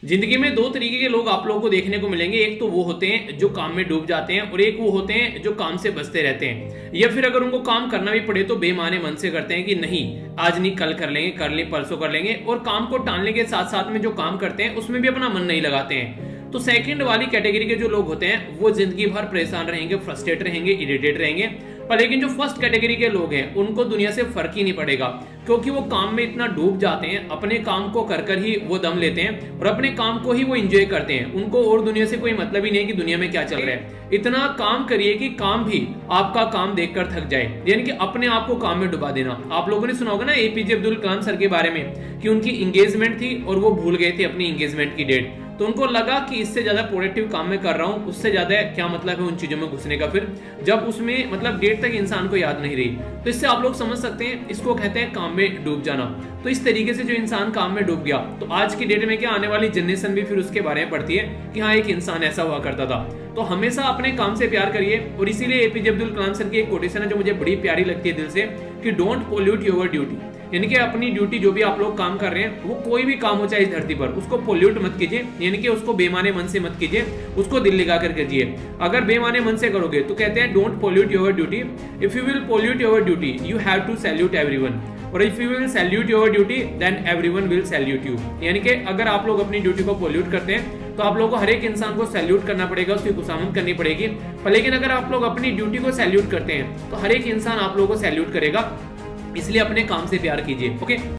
जिंदगी में दो तरीके के लोग आप लोगों को देखने को मिलेंगे। एक तो वो होते हैं जो काम में डूब जाते हैं और एक वो होते हैं जो काम से बचते रहते हैं, या फिर अगर उनको काम करना भी पड़े तो बेमाने मन से करते हैं कि नहीं आज नहीं कल कर लेंगे, कर ले परसों कर लेंगे, और काम को टालने के साथ साथ में जो काम करते हैं उसमें भी अपना मन नहीं लगाते हैं। तो सेकंड वाली कैटेगरी के जो लोग होते हैं वो जिंदगी भर परेशान रहेंगे, फ्रस्ट्रेट रहेंगे, इरिटेट रहेंगे। पर लेकिन जो फर्स्ट कैटेगरी के लोग हैं उनको दुनिया से फर्क ही नहीं पड़ेगा, क्योंकि वो काम में इतना डूब जाते हैं, अपने काम को कर कर ही वो दम लेते हैं और अपने काम को ही वो एंजॉय करते हैं। उनको और दुनिया से कोई मतलब ही नहीं कि दुनिया में क्या चल रहा है। इतना काम करिए कि काम भी आपका काम देखकर थक जाए, यानी कि अपने आप को काम में डुबा देना। आप लोगों ने सुना होगा ना एपीजे अब्दुल कलाम सर के बारे में कि उनकी एंगेजमेंट थी और वो भूल गए थे अपनी एंगेजमेंट की डेट। तो उनको लगा कि इससे ज्यादा प्रोडक्टिव काम में कर रहा हूं, उससे ज्यादा क्या मतलब है उन चीजों में घुसने का, फिर जब उसमें मतलब डेट तक इंसान को याद नहीं रही। तो इससे आप लोग समझ सकते हैं, इसको कहते हैं काम में डूब जाना। तो इस तरीके से जो इंसान काम में डूब गया, तो आज की डेट में क्या आने वाली जनरेशन भी फिर उसके बारे में पढ़ती है कि हाँ एक इंसान ऐसा हुआ करता था। तो हमेशा अपने काम से प्यार करिए। और इसीलिए एपीजे अब्दुल कलाम सर की एक कोटेशन है जो मुझे बड़ी प्यारी लगती है दिल से, कि डोंट पोल्यूट योर ड्यूटी, यानी कि अपनी ड्यूटी जो भी आप लोग काम कर रहे हैं, वो कोई भी काम हो चाहे इस धरती पर, उसको पोल्यूट मत कीजिए, यानी कि उसको बेमाने मन से मत कीजिए, उसको दिल लगा कर कीजिए। अगर बेमाने मन से करोगे तो कहते हैं don't pollute your duty, if you will pollute your duty you have to salute everyone, और if you will salute your duty then everyone will salute you. यानी कि अगर आप लोग अपनी ड्यूटी को पोल्यूट करते हैं तो आप लोगों को हर एक इंसान को सैल्यूट करना पड़ेगा, उसकी खुशामद करनी पड़ेगी। पर लेकिन अगर आप लोग अपनी ड्यूटी को सैल्यूट करते हैं तो हर एक इंसान आप लोगों को सैल्यूट करेगा। इसलिए अपने काम से प्यार कीजिए। ओके।